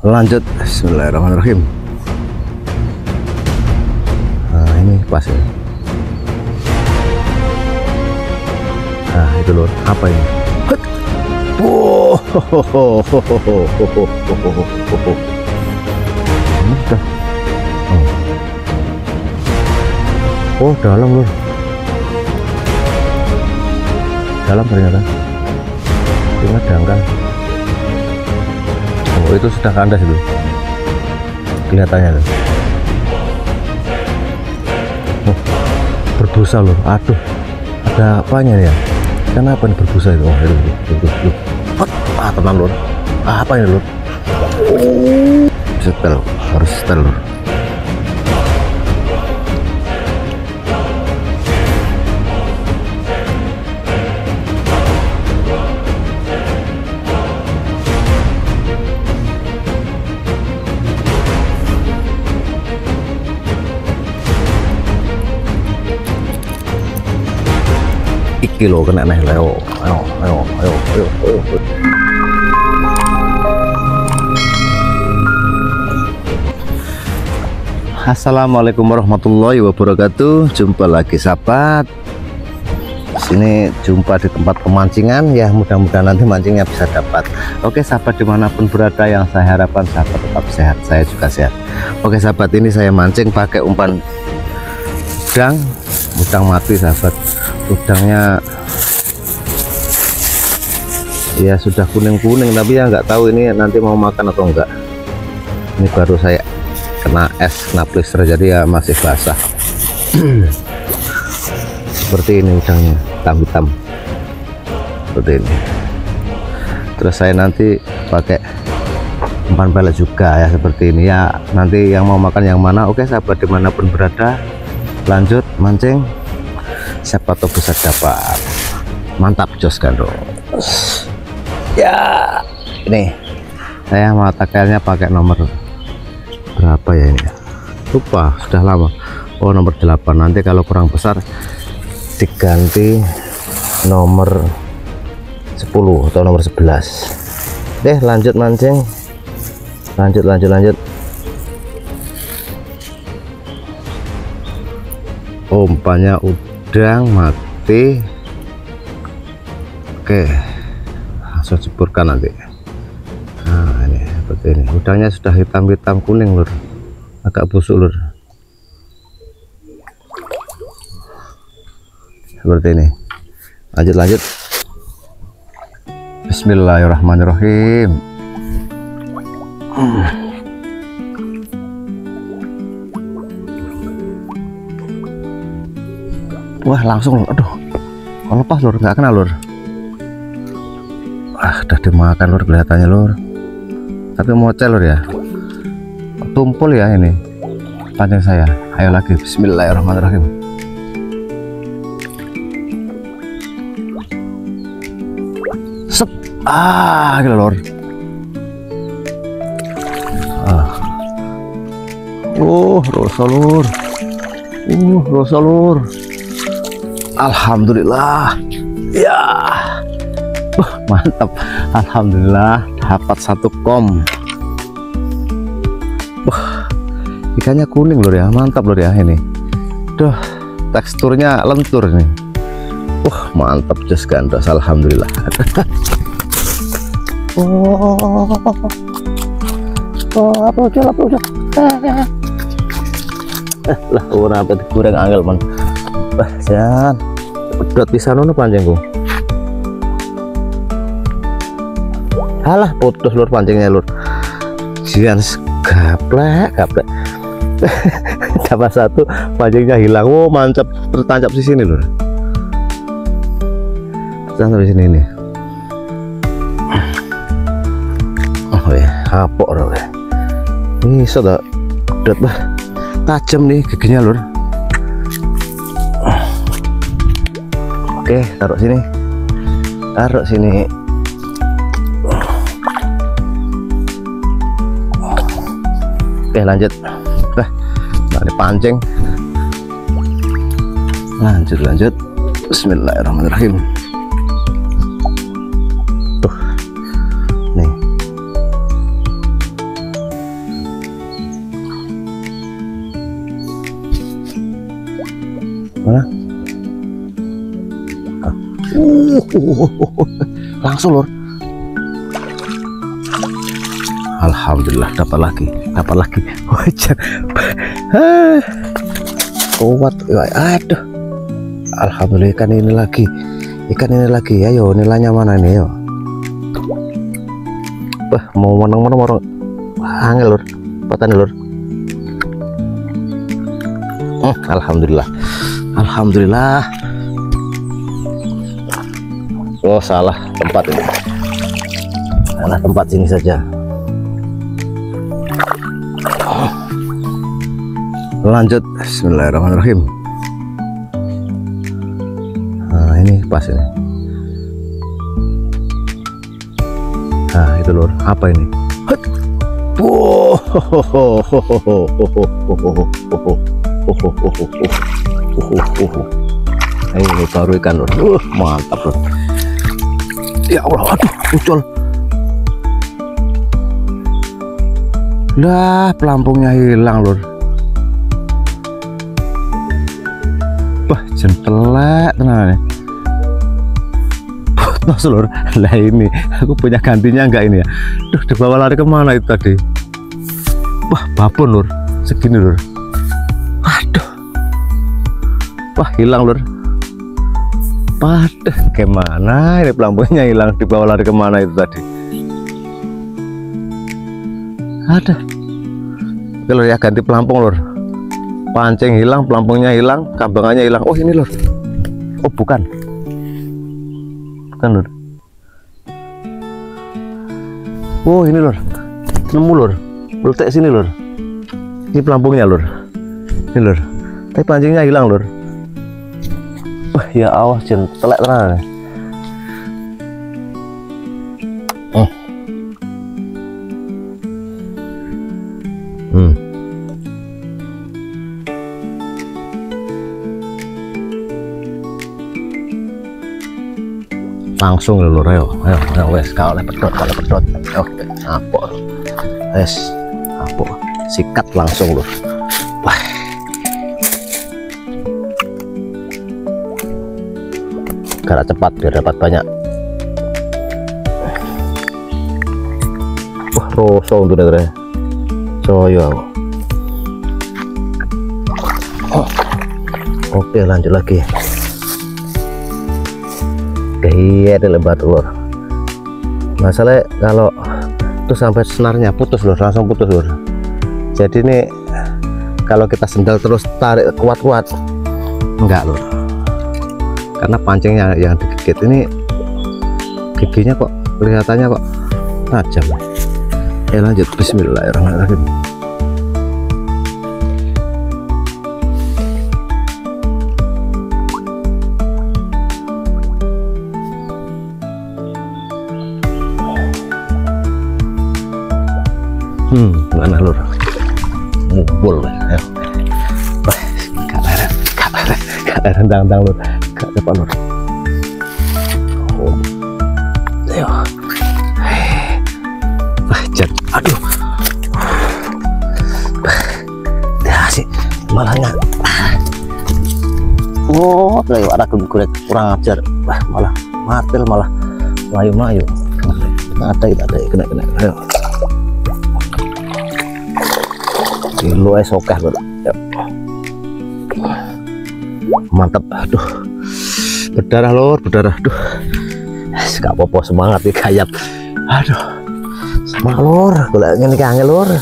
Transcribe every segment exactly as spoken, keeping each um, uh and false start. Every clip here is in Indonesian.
Lanjut, bismillahirrahmanirrahim. Nah ini pas ya. Nah itu lur, apa ini? Wow, ini udah. Oh, oh dalam lur, dalam ternyata. Ingat dangkal. Oh itu sudah kandas itu, kelihatannya tuh. Oh, berbusa loh, aduh, ada apanya ya? Kenapa nih berbusa itu? Oh itu, itu, itu, itu. Ah tenang lor, ah, apa ini lor? Oh, setel, harus setel lor. Kilo kena nih, ayo, ayo, ayo, ayo, ayo, ayo. Assalamualaikum warahmatullahi wabarakatuh. Jumpa lagi sahabat. Sini jumpa di tempat pemancingan ya. Mudah-mudahan nanti mancingnya bisa dapat. Oke sahabat, dimanapun berada, yang saya harapkan sahabat tetap sehat. Saya juga sehat. Oke sahabat, ini saya mancing pakai umpan udang, udang mati sahabat. Udangnya ya sudah kuning-kuning, tapi ya nggak tahu ini nanti mau makan atau enggak. Ini baru saya kena es, kena blister, jadi ya masih basah. Seperti ini udangnya, hitam-hitam seperti ini. Terus saya nanti pakai umpan pelet juga ya, seperti ini ya. Nanti yang mau makan yang mana. Oke sahabat, dimanapun berada, lanjut mancing, siapa tahu bisa dapat. Mantap jos kan dong ya. Ini saya mata kailnya pakai nomor berapa ya ini, lupa sudah lama. Oh nomor delapan, nanti kalau kurang besar diganti nomor sepuluh atau nomor sebelas. Deh lanjut mancing, lanjut lanjut lanjut. Umpannya udang mati. Oke, langsung ceburkan nanti. Nah ini seperti ini, udangnya sudah hitam-hitam kuning lur, agak busuk lur, seperti ini. Lanjut lanjut, bismillahirrahmanirrahim. hmm. Wah langsung lur, aduh kalau lepas lur, nggak kena lur. Ah udah dimakan lur kelihatannya lur, tapi mocel lur ya, tumpul ya ini pancing saya. Ayo lagi, bismillahirrahmanirrahim. Sep, ah gila lur. Ah. Oh rosa lur, uh rosa lur. Alhamdulillah ya. Wah mantap, alhamdulillah dapat satu kom. Wah ikannya kuning lur ya, mantap lur ya ini. Duh teksturnya lentur nih. Wah mantap jos gandos, alhamdulillah. Oh, oh apa udah apa udah eh lah orang apa kurang angel man. Bah jangan pedot pisan ngono pancingku. Alah putus lur pancingnya lur. Jian gaplek gaplek. Dapat satu, pancingnya hilang. Oh mantap, tertancap di sini lur. Tertancap di sini nih. Oh ya, kapok lur. Ini sudah pedot bah. Tajam nih giginya lur. Oke, taruh sini. Taruh sini. Oke lanjut. Nah, ini pancing. Lanjut lanjut. Bismillahirrahmanirrahim. Tuh, nih. Mana? Ah. Uh, uh, uh, uh. Langsung lur. Alhamdulillah dapat lagi, dapat lagi. Wajar. Kuat, aduh. Alhamdulillah ikan ini lagi, ikan ini lagi. Ayo nilainya mana ini yo? Wah mau menang-menang orang angel lur, patah lur. Hmm, Alhamdulillah, Alhamdulillah. Oh salah tempat ini, salah tempat sini saja. Lanjut, Bismillahirrahmanirrahim. Nah ini pas ini. Nah itu lur, apa ini? Wow, ini baru ikan lur. Uh, mantap lur. Ya Allah, aduh, muncul. Lah, pelampungnya hilang lur. Wah, jentelek tenan. Putus lur. Lah ini, aku punya gantinya enggak ini ya? Duh, dibawa lari kemana itu tadi? Wah, babon lur. Segini lur. Aduh. Wah, hilang lur. Padah, gimana ini pelampungnya hilang, dibawa lari kemana itu tadi? Ada. Kalau ya ganti pelampung lur. Pancing hilang, pelampungnya hilang, kambangannya hilang. Oh ini lur. Oh bukan, bukan lur. Oh ini lur, nemu lur. Letak sini lur. Ini pelampungnya lur. Ini lur. Tapi pancingnya hilang lur. Wah ya Allah, jentelek tenan. Oh. Hmm. Langsung lur, ayo, ayo, ayo, wes, kalau oleh pedot, kalau pedot, oke, apa, wes, apa, sikat langsung lur, wah, gerak cepat biar dapat banyak, wah, rosong tuh deh, coyo, oh, oke lanjut lagi. Iya ada lebat lur. Masalahnya kalau itu sampai senarnya putus lur, langsung putus lur. Jadi ini kalau kita sendal terus tarik kuat-kuat enggak lur, karena pancingnya yang digigit ini, giginya kok kelihatannya kok tajam. Ya lanjut, Bismillahirrahmanirrahim. Hmm, mana lur? Mubul ya. Wah, gak leren, gak leren, gak leren tang-tang lur, gak cepat lur. Oh, ayo. Wah, jat, aduh. Ya sih, malah nggak. Oh, lewat ada kulit kurang ajar. Wah, malah matil malah mayu-mayu. Ada, ada, kena, kena, ayo. Kilo es oke lur. Mantap, aduh, berdarah lur, berdarah, aduh, gak apa-apa, semangat nih kayap, aduh, semangat lur, golek ngene iki angel lur,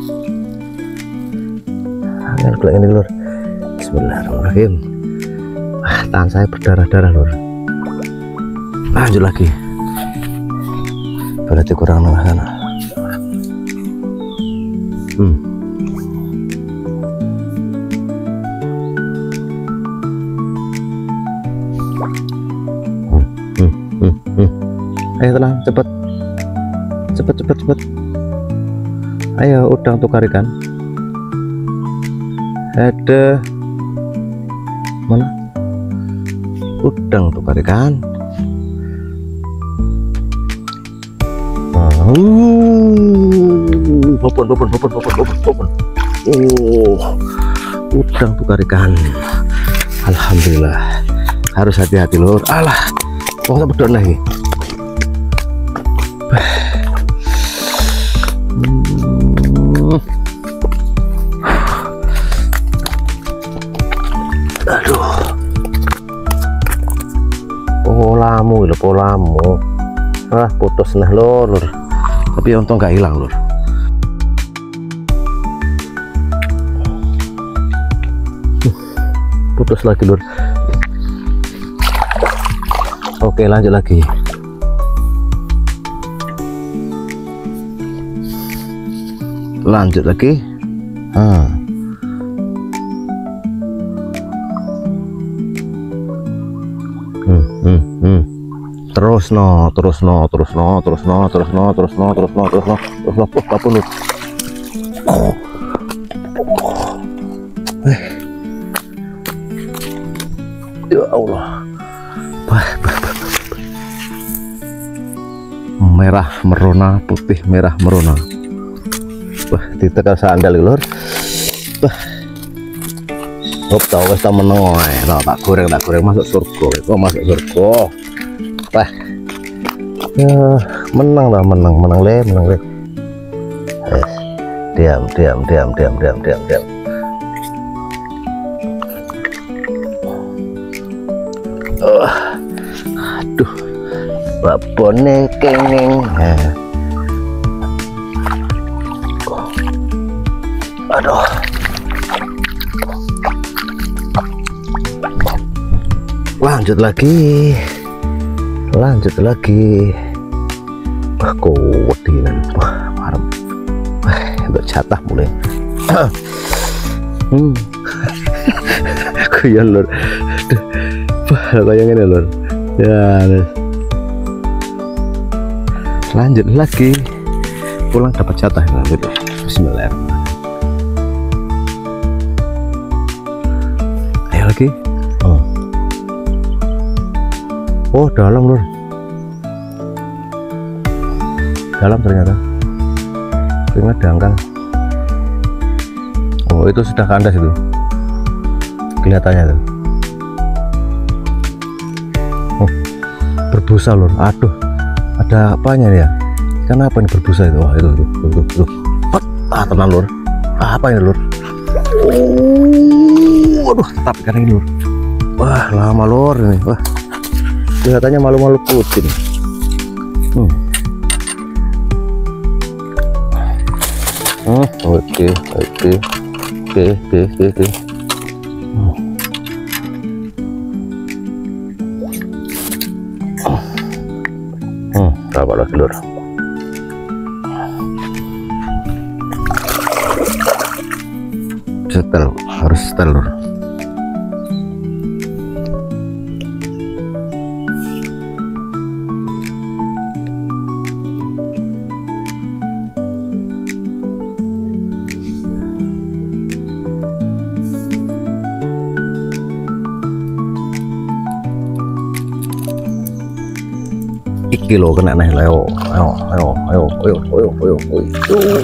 angel golek ngene lur. Bismillahirrahmanirrahim. Ah, tangan saya berdarah-darah lur. Lanjut lagi, berarti kurang nengah sana. Hmm. Ayo tenang, cepet, cepet, cepet, cepet. Ayo udang tukar ikan. Ada mana? Udang tukar ikan. Uh, bobon, bobon, bobon, bobon, bobon, bobon. Oh, udang tukar ikan. Alhamdulillah. Harus hati-hati lur. Alah, kok nggak bedon lagi. Hmm. Aduh, polamu lho, polamu. Ah, putus nah lur, lur. Tapi untung nggak hilang lur. Putus lagi lur. Oke, lanjut lagi. Lanjut lagi. Hmm. Hmm, hmm, hmm. Terus no, terus no, terus no, terus no, terus no, terus no, terus no, terus no, terus no. Oh, apa lur? Oh. Eh. Ya Allah. Bah, bah, bah, bah. Merah merona, putih merah merona. Wah, ditekan sandal lur. Wah. Hop, tau wis meneng ae. Nah, tak goreng, tak goreng masuk surga. Kok masuk surga. Wah. Ya, menang lah, menang, menang le, menang le. Eh, diam, diam, diam, diam, diam, diam, diam. Oh, aduh, babone kenging. Aduh, lanjut lagi, lanjut lagi. Wah, kewedinan, wah, marem. Wah, untuk jatah mulai. Hmm, kuyon lur. Wah, kayak gini lur. Ya, lanjut lagi. Pulang dapat jatah lanjut. Bismillahirrahmanirrahim. Ayo lagi. Oh, oh dalam lur. Dalam ternyata. Ingat dangkal. Oh, itu sudah kandas itu. Kelihatannya tuh. Oh, berbusa lur. Aduh, ada apanya ya? Kenapa ini berbusa itu? Wah, itu tuh, tuh, tuh, tuh. Ah, tenang lur. Ah, apa ini lur? Oh, aduh, tetap ikan ini lur. Wah, lama lur ini. Wah, kelihatannya malu-malu putih. Hmm. Hmm, oke, oke, oke, oke, oke, oke. Hmm, berapa lagi lur? Setel, harus setel lur. Iki lo kena nih, ayo, ayo, ayo, ayo, ayo, ayo, ayo, ayo.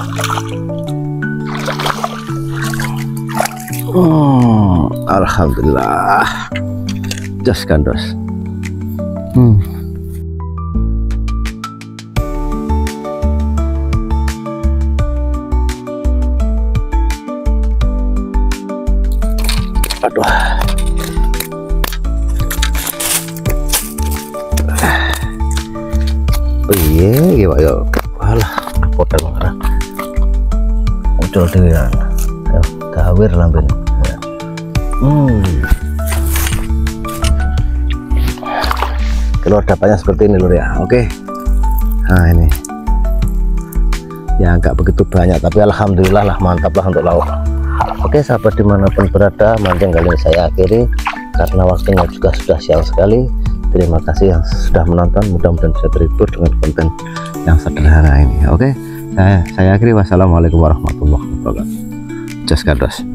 Hmm, alhamdulillah, just kandas. Hmm. Aduh. Oh iya, iya, ya. Walah, potong mana? Muncul dengan, ayo, gawir lambin. Ya. Hmm. Keluar dapatnya seperti ini lur ya. Oke. Nah ini. Ya nggak begitu banyak, tapi alhamdulillah lah, mantap lah untuk lauk. Oke sahabat dimanapun berada, mancing kali ini saya akhiri karena waktunya juga sudah siang sekali. Terima kasih yang sudah menonton, mudah-mudahan bisa terhibur dengan konten yang sederhana ini. Oke, saya saya akhiri. Wassalamualaikum warahmatullahi wabarakatuh. Just Kandas.